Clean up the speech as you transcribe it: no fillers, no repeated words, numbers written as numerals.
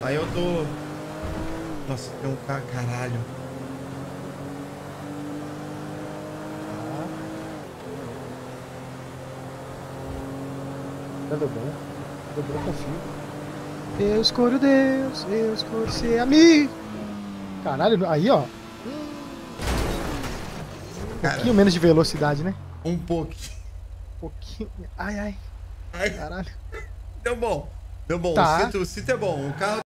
Aí eu tô... Nossa, tem um caralho. Nada bom. Nada bom, confio. Eu escolho Deus, eu escolho ser amigo. Caralho, aí, ó. Um Cara, pouquinho menos de velocidade, né? um pouquinho. Um pouquinho. Ai, ai. Ai, Caralho. deu bom. Deu bom. Tá. O cinto é bom. O carro